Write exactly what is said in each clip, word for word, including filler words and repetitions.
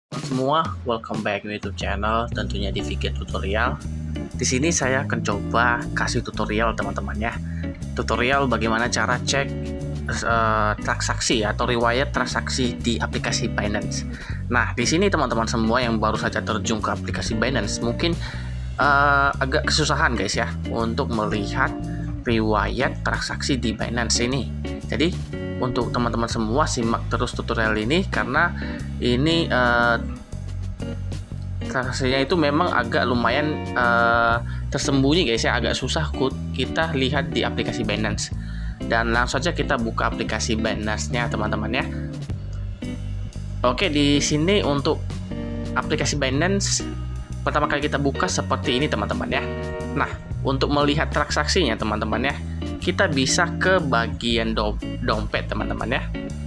Semua, welcome back to YouTube channel, tentunya di Fikir Tutorial. Di sini saya akan coba kasih tutorial teman-teman ya. Tutorial bagaimana cara cek uh, transaksi atau riwayat transaksi di aplikasi Binance. Nah, di sini teman-teman semua yang baru saja terjun ke aplikasi Binance mungkin uh, agak kesusahan guys ya untuk melihat riwayat transaksi di Binance ini. Jadi untuk teman-teman semua simak terus tutorial ini karena ini uh, transaksinya itu memang agak lumayan uh, tersembunyi guys ya, agak susah kita lihat di aplikasi Binance. Dan langsung saja kita buka aplikasi Binance-nya teman-teman ya. Oke, di sini untuk aplikasi Binance pertama kali kita buka seperti ini teman-teman ya. Nah, untuk melihat transaksinya teman-teman ya, kita bisa ke bagian dom dompet teman-teman ya.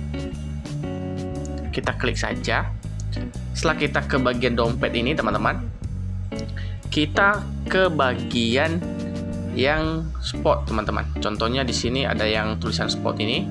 Kita klik saja. Setelah kita ke bagian dompet ini teman-teman, kita ke bagian yang spot teman-teman. Contohnya di sini ada yang tulisan spot ini.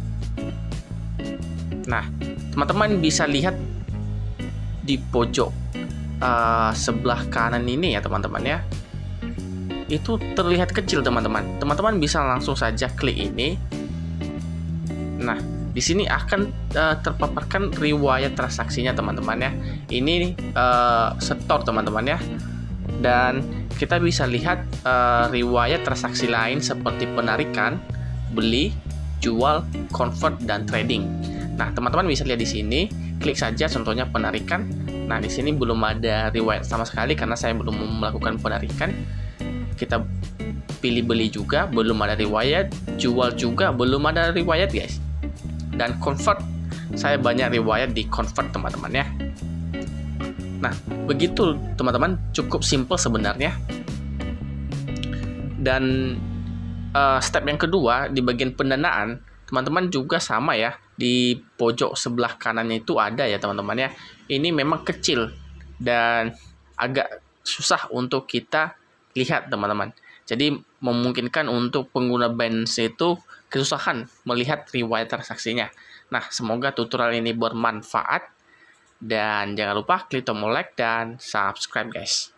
Nah, teman-teman bisa lihat di pojok uh, sebelah kanan ini ya teman-teman ya. Itu terlihat kecil teman-teman. Teman-teman bisa langsung saja klik ini. Nah, di sini akan uh, terpaparkan riwayat transaksinya teman-teman ya. Ini uh, store teman-teman ya. Dan kita bisa lihat uh, riwayat transaksi lain seperti penarikan, beli, jual, convert, dan trading. Nah, teman-teman bisa lihat di sini. Klik saja contohnya penarikan. Nah, di sini belum ada riwayat sama sekali karena saya belum melakukan penarikan. Kita pilih beli juga, belum ada riwayat. Jual juga, belum ada riwayat guys. Dan convert, saya banyak riwayat di convert teman-teman ya. Nah, begitu teman-teman, cukup simple sebenarnya. Dan uh, step yang kedua di bagian pendanaan, teman-teman juga sama ya. Di pojok sebelah kanannya itu ada ya teman-teman ya. Ini memang kecil dan agak susah untuk kita lihat teman-teman. Jadi memungkinkan untuk pengguna Binance itu kesusahan melihat riwayat transaksinya. Nah, semoga tutorial ini bermanfaat dan jangan lupa klik tombol like dan subscribe guys.